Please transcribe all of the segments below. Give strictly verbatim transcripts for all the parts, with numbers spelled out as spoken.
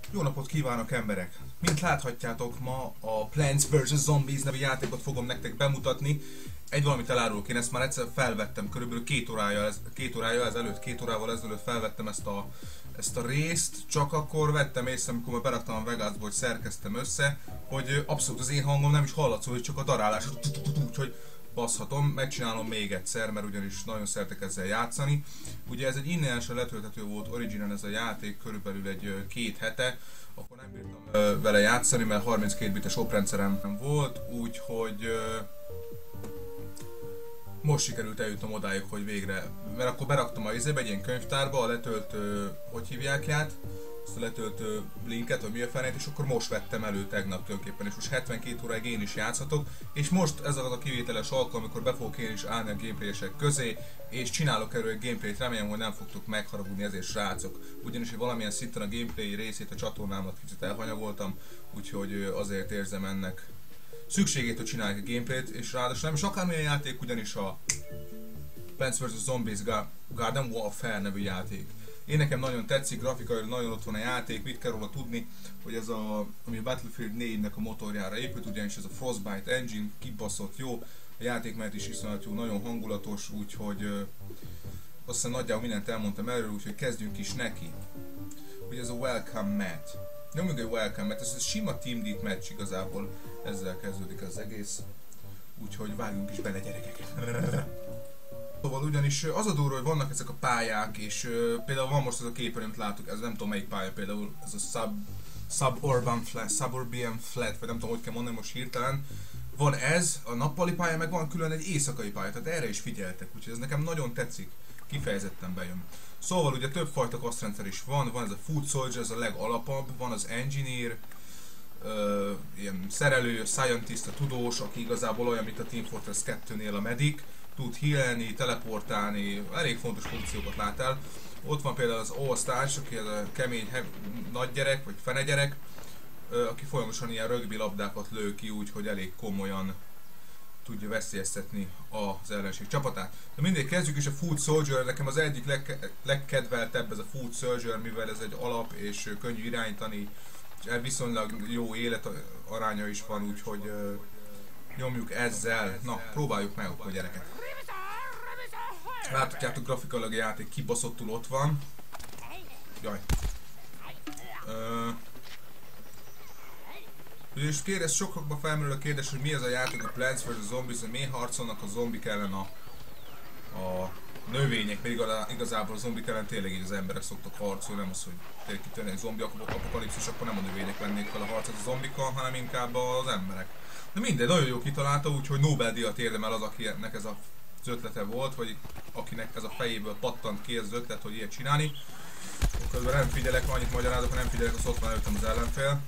Jó napot kívánok, emberek! Mint láthatjátok, ma a Plants versus. Zombies nevű játékot fogom nektek bemutatni. Egy valamit elárulok, én ezt már egyszer felvettem, körülbelül két órája, ez, két órája ezelőtt, két órával ezelőtt felvettem ezt a, ezt a részt, csak akkor vettem észre, amikor már beraktam a Vegasba, hogy szerkeztem össze, hogy abszolút az én hangom nem is hallatszó, hogy csak a darálás, úgyhogy baszhatom, megcsinálom még egyszer, mert ugyanis nagyon szeretek ezzel játszani. Ugye ez egy ingyenesen letölthető volt Originen ez a játék, körülbelül egy két hete, akkor nem bírtam ö, vele játszani, mert harminckét bites oprendszerem volt, úgyhogy ö, most sikerült eljutnom odáig, hogy végre, mert akkor beraktam a izébe, egy ilyen könyvtárba a letöltő, hogy hívják át, ezt a letöltő linket, vagy mi a fenét, és akkor most vettem elő tegnap tulajdonképpen, és most hetvenkét óráig én is játszhatok, és most ez az a kivételes alkalom, amikor be fogok én is állni a gameplayesek közé, és csinálok erről egy gameplayt, remélem, hogy nem fogtok megharagudni ezért, srácok, ugyanis valamilyen szinten a gameplay részét a csatornámat kicsit elhanyagoltam, úgyhogy azért érzem ennek szükségét, hogy csinálják a gameplayt, és ráadásul nem is akármilyen játék, ugyanis a Plants versus. Zombies Garden Warfare nevű játék. Én nekem nagyon tetszik, grafikai nagyon ott van a játék, mit kell róla tudni, hogy ez a, ami a Battlefield négynek a motorjára épült, ugyanis ez a Frostbite engine, kibaszott jó, a játékmenet is iszonyat jó, nagyon hangulatos, úgyhogy ö, azt hiszem nagyjából mindent elmondtam erről, úgyhogy kezdjünk is neki. Ugye ez a Welcome Mat. Nyomjuk egy Welcome Mat, ez a sima Team Deathmatch igazából, ezzel kezdődik az egész, úgyhogy vágjunk is bele, gyerekek. Szóval ugyanis az a durva, hogy vannak ezek a pályák, és uh, például van most ez a képen, amit látok, ez nem tudom melyik pálya, például ez a sub, suburban flat, suburban flat, vagy nem tudom, hogy kell mondani most hirtelen. Van ez, a nappali pálya, meg van külön egy éjszakai pálya, tehát erre is figyeltek, úgyhogy ez nekem nagyon tetszik, kifejezetten bejön. Szóval ugye többfajta kasztrendszer is van, van ez a Foot Soldier, ez a legalapabb, van az Engineer, uh, ilyen szerelő, Scientist, a tudós, aki igazából olyan, mint a Team Fortress kettőnél a medic, tud healni, teleportálni, elég fontos funkciókat lát el. Ott van például az All-Stars, aki ez a kemény nagy gyerek, vagy fene gyerek, aki folyamatosan ilyen rögbi labdákat lő ki, úgyhogy elég komolyan tudja veszélyeztetni az ellenség csapatát. De mindegy, kezdjük is a Foot Soldier, nekem az egyik leg, legkedveltebb ez a Foot Soldier, mivel ez egy alap és könnyű irányítani, és viszonylag jó életaránya is van, úgyhogy uh, nyomjuk ezzel. Na, próbáljuk meg akkor, gyerekek. Láthatjátok, grafikailag a játék kibaszottul ott van. Jaj. Uh, és kérdez, sokakban felmerül a kérdés, hogy mi ez a játék, a Plants versus. Zombies, hogy miért harcolnak a zombik ellen a, a növények, pedig igazából a zombik ellen tényleg így az emberek szoktak harcolni, nem az, hogy tényleg kitörni egy zombi apokalipszis, akkor nem a növények vennék fel a harcot a zombikkal, hanem inkább az emberek. De mindegy, nagyon jó kitalálta, úgyhogy Nobel-díjat érdemel az, akinek ez az ötlete volt, vagy akinek ez a fejéből pattant ki ez az ötlet, hogy ilyet csinálni. Közben nem figyelek, annyit magyarázok, ha nem figyelek, az ott van előttem az ellenfél.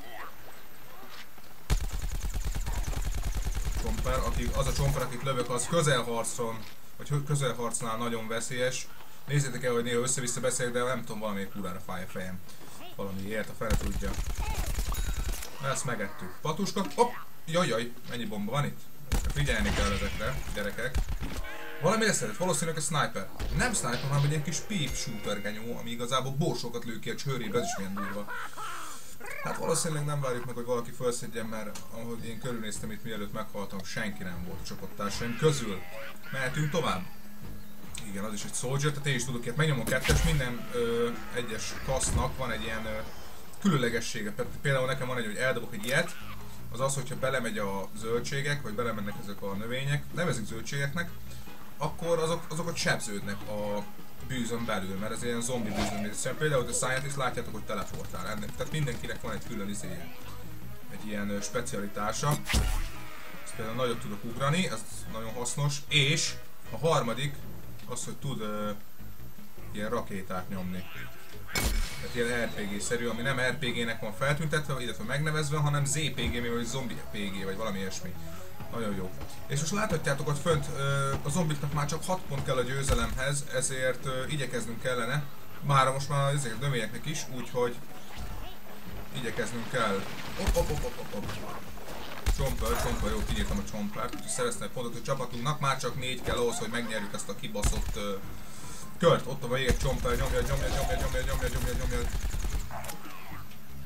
Csomper, aki, az a csomper, akit lövök, az közelharcon, vagy közelharcnál nagyon veszélyes. Nézzétek el, hogy néha össze-vissza beszélek, de nem tudom, valamiért kurára fáj a fejem. Valamiért, a fele tudja. Ezt megettük. Patuska, hopp! Jajjaj, mennyi bomba van itt? Figyelni kell ezekre, gyerekek. Valamire szeret, valószínűleg a sniper. Nem sniper, hanem egy ilyen kis peep shooter genyó, ami igazából borsokat lő ki a csőrébe, ez is milyen durva. Hát valószínűleg nem várjuk meg, hogy valaki felszedjen, mert ahogy én körülnéztem itt, mielőtt meghaltam, senki nem volt a csapattársaim közül. Mehetünk tovább. Igen, az is egy soldier, tehát én is tudok ilyet. Megnyomom kettes, minden ö, egyes kasznak van egy ilyen ö, különlegessége. Például nekem van egy, hogy eldobok egy ilyet, az az, hogyha belemegy a zöldségek, vagy belemennek ezek a növények, nevezik zöldségeknek, akkor azok, azokat sebződnek a bűzön belül, mert ez ilyen zombi bűzön. Például a Scientist látjátok, hogy teleportál ennek. Tehát mindenkinek van egy külön izéje, egy ilyen specialitása. Ezt például nagyot tudok ugrani, ez nagyon hasznos. És a harmadik az, hogy tud uh, ilyen rakétát nyomni. Tehát ilyen er pé gé-szerű, ami nem er pé gé-nek van feltüntetve, illetve megnevezve, hanem zé pé gé, vagy zombi pé gé, vagy valami ilyesmi. Nagyon jó. És most láthatjátok ott fönt, a zombiknak már csak hat pont kell a győzelemhez, ezért igyekeznünk kellene. Mára most már ezeket a növényeknek is, úgyhogy igyekeznünk kell. Hopp, hopp, hopp, hopp, hopp. Csomper, csomper, jó, kinyírtam a csompert, úgyhogy szereztem egy pontot, hogy csapatunknak már csak négy kell ahhoz, hogy megnyerjük ezt a kibaszott uh, kört. Ott a végig csomper, nyomja, nyomja, nyomja, nyomja, nyomja, nyomja, nyomja.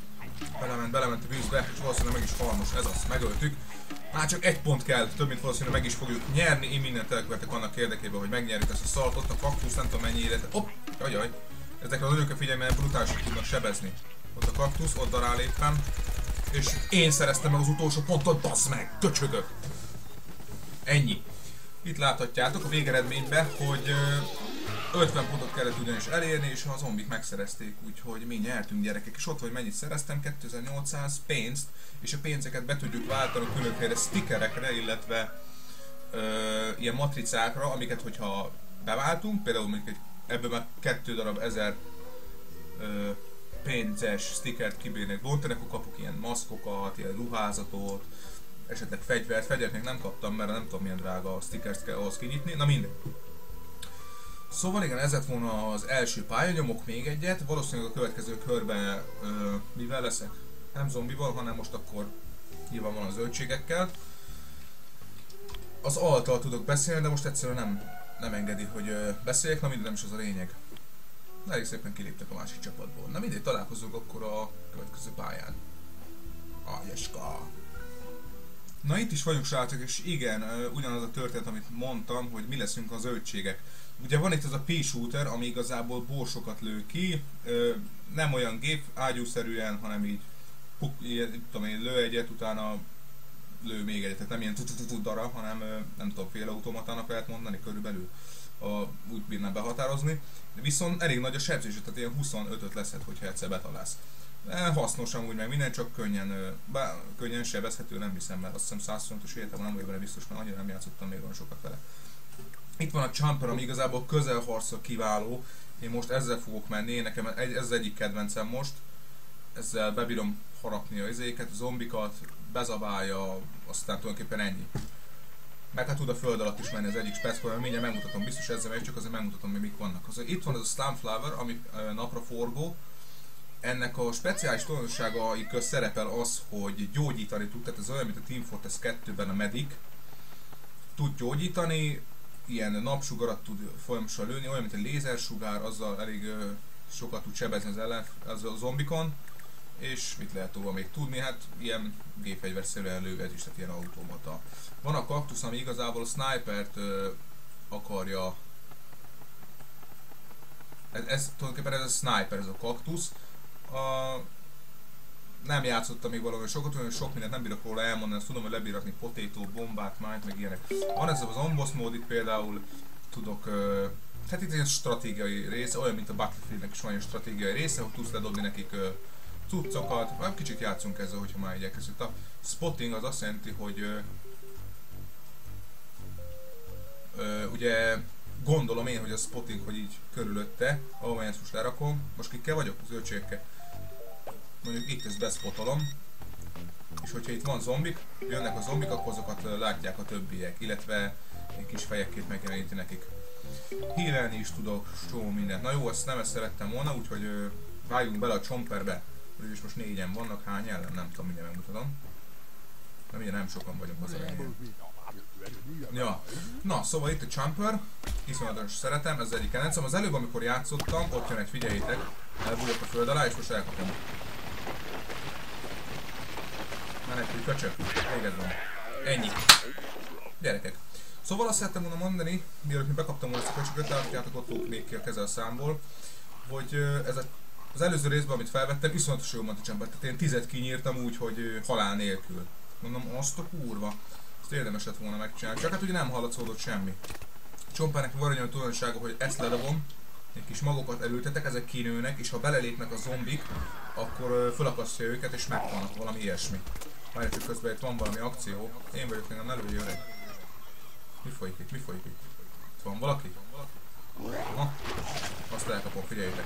visszament, belement a vízbe, és valószínűleg meg is halmos, ez az, megöltük. Már csak egy pont kell, több mint valószínűleg meg is fogjuk nyerni, én mindent elkövetek annak érdekében, hogy megnyerjük ezt a szart, ott a kaktusz, nem tudom mennyi élet. Hopp, jajjaj, ezekre nagyon kell figyelni, mert brutálisan tudnak sebezni. Ott a kaktusz, ott darál éppen, és én szereztem meg az utolsó pontot, bassz meg, köcsögök. Ennyi. Itt láthatjátok a végeredményben, hogy ötven pontot kellett ugyanis elérni, és a zombik megszerezték, úgyhogy mi nyertünk gyerekek. És ott vagy mennyit szereztem, kétezer-nyolcszáz pénzt, és a pénzeket be tudjuk váltani különféle stickerekre, illetve ö, ilyen matricákra, amiket hogyha beváltunk, például mondjuk egy, ebből már kettő darab ezer ö, pénzes stickert kibírnék bontani, akkor kapok ilyen maszkokat, ilyen ruházatot, esetleg fegyvert, fegyvert még nem kaptam, mert nem tudom milyen drága a stickert kell ahhoz kinyitni, na mindegy. Szóval igen, ez lett volna az első pálya, nyomok még egyet, valószínűleg a következő körben ö, mivel leszek? Nem zombival, hanem most akkor nyilvánvalóan zöldségekkel. Az alttal tudok beszélni, de most egyszerűen nem, nem engedi, hogy ö, beszéljek, na mindegy, nem is az a lényeg. Na, elég szépen kiléptek a másik csapatból. Na mindegy, találkozunk akkor a következő pályán. Agyeska! Na itt is vagyunk srácok, és igen, ugyanaz a történet, amit mondtam, hogy mi leszünk a zöldségek. Ugye van itt ez a pea-shooter, ami igazából borsokat lő ki, nem olyan gép ágyúszerűen, hanem így, puk, így tudom én, lő egyet, utána lő még egyet, tehát nem ilyen tutututu dara, hanem nem tudom, fél automatának lehet mondani körülbelül, a, úgy bírnám behatározni. Viszont elég nagy a sebzés, tehát ilyen huszonötöt leszhet, hogyha egyszer betalálsz. Hasznos amúgy meg minden, csak könnyen, bár, könnyen sebezhető, nem hiszem, mert azt hiszem száz fontos életem, nem vagyok benne biztos, mert annyira nem játszottam még olyan sokat vele. Itt van a Jumper, ami igazából közelharcra kiváló, én most ezzel fogok menni, nekem ez az egyik kedvencem most. Ezzel bebírom harapni a izéket, a zombikat, bezabálja, aztán tulajdonképpen ennyi. Meg hát tud a föld alatt is menni az egyik speciál, mindjárt megmutatom, biztos ezzel megy, csak azért megmutatom, hogy mik vannak. Az, itt van ez a Slumflower, ami napra forgó. Ennek a speciális tulajdonságai közt szerepel az, hogy gyógyítani tud, tehát ez olyan, mint a Team Fortress kettőben a Medic. Tud gyógyítani, ilyen napsugarat tud folyamatosan lőni, olyan, mint egy lézersugár, azzal elég ö, sokat tud sebezni az, ellen, az a zombikon. És mit lehet tovább még tudni? Hát ilyen gépfegyverszerűen lő, ez is, tehát ilyen automata. Van a kaktusz, ami igazából a snipert ö, akarja. Ez, ez tulajdonképpen ez a sniper, ez a kaktusz. A... Nem játszottam még valami sokat, olyan sok mindent nem bírok róla elmondani, azt tudom, hogy lebíratni potato, bombát, májt, meg ilyenek. Van ez az amboss mód, itt például tudok, uh, hát itt egy stratégiai része, olyan mint a Battlefieldnek is van egy stratégiai része, hogy tudsz ledobni nekik uh, cuccokat, vagy kicsit játszunk ezzel, hogyha már így elkezdődött. A spotting az azt jelenti, hogy uh, uh, ugye gondolom én, hogy a spotting, hogy így körülötte, ahol ezt most lerakom, most kikkel vagyok? Zöldségekkel. Mondjuk itt ezt beszpotolom, és hogyha itt van zombik, jönnek a zombik, akkor azokat látják a többiek, illetve egy kis fejekként megjeleníti nekik. Hílelni is tudok, csomó mindent. Na jó, ezt nem ezt szerettem volna, úgyhogy vágjunk bele a Chomperbe. Úgyis most négyen vannak, hány ellen? Nem tudom, mindjárt megmutatom. Nem, ugye nem sokan vagyunk az elején. Ja, na szóval itt a Chomper, iszonyatos szeretem, ez az egyik kedvencem. Az előbb, amikor játszottam, ott jön egy, figyeljétek, elbújok a föld alá, és most elkapom. Menekülj, köcsök, véged van. Ennyi. Gyerekek. Szóval azt szerettem volna mondani, mielőtt mi bekaptam volna ezt a köcsököt, látjátok, ott lók még ki a keze a számból, hogy ez a, az előző részben, amit felvettem, iszonyatos jó volt a Chomper, tehát én tizet kinyírtam úgy, hogy halál nélkül. Mondom, azt a kurva. Ezt érdemes lett volna megcsinálni, csak hát ugye nem hallatszódott semmi. Chompernek van olyan tulajdonsága, hogy ezt ledobom, egy kis magokat elültetek, ezek kinőnek, és ha belelépnek a zombik, akkor fölakasztja őket és meghalnak, valami ilyesmi. Várj, csak közben itt van valami akció. Én vagyok, engem ne lőjj öreg. Mi folyik itt? Mi folyik itt? Itt van valaki? Na, azt elkapom, figyeljétek.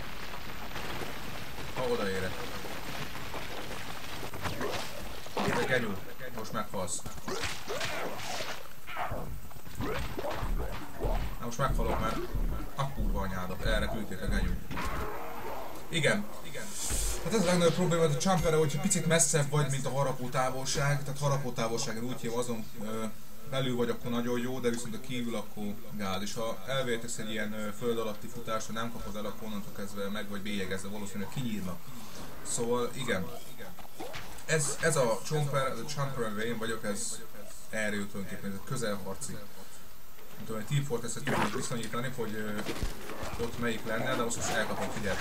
Ha odaérek. Te genyú, most meghalsz. Na most meghalok, mert a kurva anyádat, erre küldték a genyú. Igen, igen. Hát ez a legnagyobb probléma a Chomperre, hogyha picit messzebb vagy, mint a harapó távolság, tehát harapó távolságon úgy hívom, azon ö, belül vagy, akkor nagyon jó, de viszont a kívül akkor gáz. És ha elvértesz egy ilyen ö, föld alatti futást, ha nem kapod el, akkor onnantól kezdve meg vagy bélyegezve, valószínűleg kinyírnak. Szóval igen. Ez, ez a Chomper, ez a Chomper and én vagyok, ez erre jut tulajdonképpen, ez a közelharci. Nem tudom, egy Team Fortress-et tudjuk viszonyítani, hogy ö, ott melyik lenne, de most most elkapom, figyelj.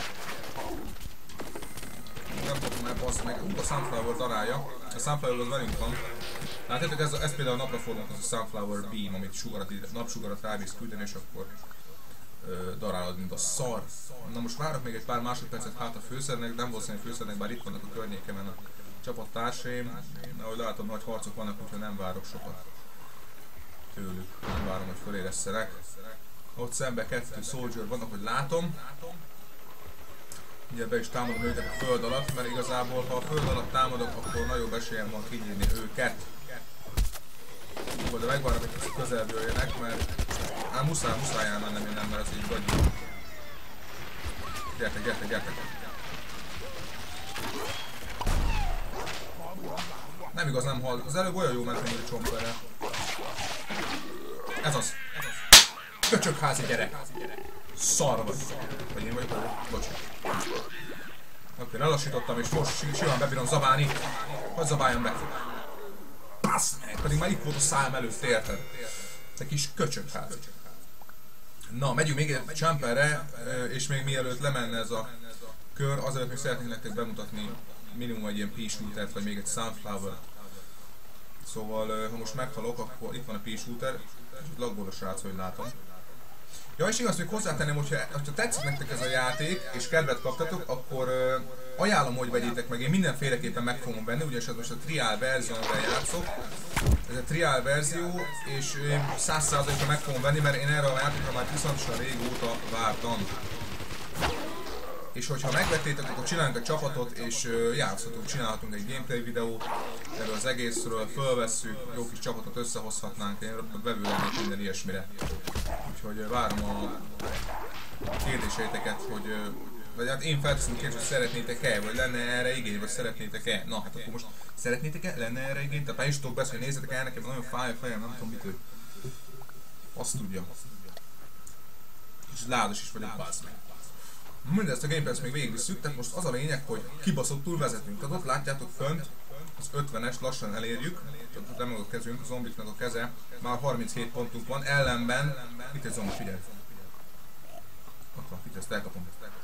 Nem tudom, már bassz meg, ú, a Sunflower darálja. A Sunflower az velünk van. Látjátok, ez, ez például a napraforgónak az a Sunflower Beam, amit sugarat, napsugarat rávisz küldeni, és akkor ö, darálod, mint a szar. Na most várok még egy pár másodpercet hát a főszernek, nem valószínűleg főszernek, bár itt vannak a környékemen a csapattársaim. De ahogy látom, nagy harcok vannak, úgyhogy nem várok sokat tőlük. Nem várom, hogy föléresszenek. Ott szembe kettő soldier van, ahogy látom. Ugye be is támadom őket a föld alatt, mert igazából ha a föld alatt támadok, akkor nagyobb esélyem van kinyírni őket. De megvárom, hogy kicsit közelből jöjjenek, mert ám muszáj, muszáj elmennem én nem, mert ez így vagy. Gyertek, gyertek, gyertek! Nem igaz, nem hal. Az előbb olyan jó ment, mint a Chomperrel. Ez az! Köcsögházi gyerek! Szar vagy! Vagy én vagyok, bocs. Oké, lelassítottam és most simán bebírom zabálni. Hogy zabáljam be? Bassz meg! Pedig már itt volt a szám előtt, érted? Te kis köcsögházi. Na, megyünk még egy Chomperre, és még mielőtt lemenne ez a kör, azelőtt még szeretnék nektek bemutatni minimum egy ilyen pea-shootert, vagy még egy Sunflower. Szóval, ha most meghalok, akkor itt van a pea-shooter, lagból a srác, hogy látom. Ja, és igaz, hogy hozzátenném, hogyha, hogyha tetszik nektek ez a játék, és kedvet kaptatok, akkor uh, ajánlom, hogy vegyétek meg, én mindenféleképpen meg fogom venni, ugyanis ez most a trial verzió, amivel játszok. Ez a trial verzió, és én száz százalékban meg fogom venni, mert én erre a játékra már viszonylag régóta vártam. És hogyha megvettétek, akkor csináljunk egy csapatot, és uh, játszhatunk, csinálhatunk egy gameplay videót erről az egészről, fölvesszük, jó kis csapatot összehozhatnánk, én vevő lennék minden ilyesmire. Úgyhogy uh, várom a kérdéseiteket, hogy uh, vagy hát én felteszem kérdést, hogy szeretnétek-e, vagy lenne erre igény, vagy szeretnétek-e. Na hát akkor most szeretnétek-e, lenne erre igény? Tehát már is tudok beszélni, hogy nézzetek el, nekem nagyon fáj a fejem, nem tudom mitől. Azt tudja. És ládos is vagyok, bász meg. Mindezt a gameplay-t még végigvisszük, tehát most az a lényeg, hogy kibaszottul vezetünk. Tehát ott látjátok fönt, az ötvenes lassan elérjük, tehát nem a kezünk, a zombiknak a keze, már harminchét pontunk van, ellenben, itt egy zombi, figyelj! Ott van, figyelj, ezt elkapom.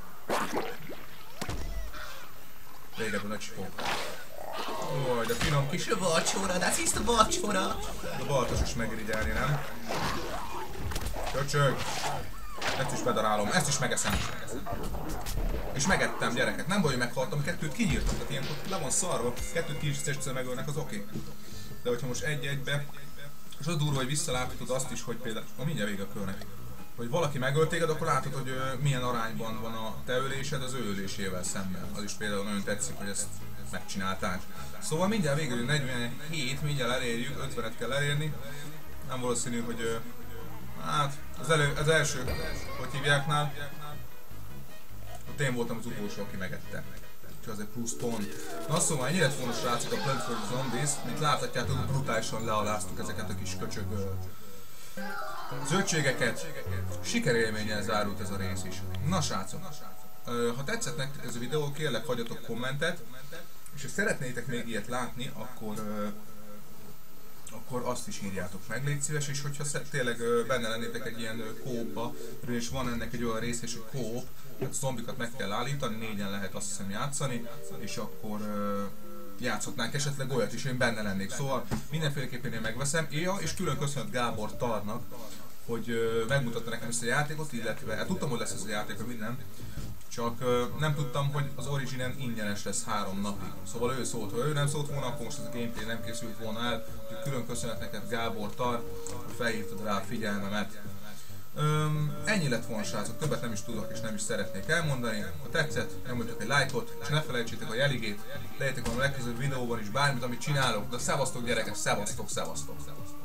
Végebben a csipó. Oj, de finom kis vacsora, de hisz a vacsora! A baltas is megirigyelni, nem? Köcsög! Ezt is bedarálom, ezt is megeszem. És megettem, gyerekek. Nem baj, hogy meghaltam, kettőt kinyírtam, tehát ilyenkor le van szarva. Kettőt ki is egyszer megölnek, az oké. Okay. De hogyha most egy-egybe, és az durva, hogy visszaláthatod azt is, hogy például, a mindjárt vége a körnek, hogy valaki megölt téged, akkor látod, hogy uh, milyen arányban van a te ölésed az ő ölésével szemben. Az is például nagyon tetszik, hogy ezt megcsinálták. Szóval mindjárt végül negyvenhét, mindjárt elérjük, ötvenet kell elérni. Nem valószínű, hogy uh, hát, az, elő, az első, hogy hívjáknál, ott én voltam az utolsó, aki megette. Úgyhogy az egy plusz pont. Na szóval ennyi lett volna, srácok, a Plant for the Zombies. Mint láthatjátok, brutálisan lealáztuk ezeket a kis köcsög zöldségeket. Sikerélménnyel zárult ez a rész is. Na srácok, ha tetszett nektek ez a videó, kérlek hagyjatok kommentet. És ha szeretnétek még ilyet látni, akkor akkor azt is írjátok meg, légy szíves, és hogyha tényleg benne lennétek egy ilyen kópba, és van ennek egy olyan rész, és egy kóp, hát a zombikat meg kell állítani, négyen lehet azt hiszem játszani, és akkor játszhatnánk esetleg olyat is, én benne lennék. Szóval mindenféleképpen én megveszem, ja, és külön köszönöm Gábor Tarnak, hogy megmutatta nekem ezt a játékot, illetve hát tudtam, hogy lesz ez a játék, minden. Csak uh, nem tudtam, hogy az Originen ingyenes lesz három napig. Szóval ő szólt, ha ő nem szólt volna, akkor most ez a gameplay nem készült volna el. Úgyhogy külön köszönet neked, Gábor Tar, hogy felhívtad rá a figyelmemet. Um, ennyi lett volna, srácok, többet nem is tudok és nem is szeretnék elmondani. Ha tetszett, nyomjatok egy lájkot, és ne felejtsétek a jeligét. Legyetek a legközelebbi videóban is bármit, amit csinálok. De szevasztok gyerekek, szevasztok, szevasztok, szevasztok.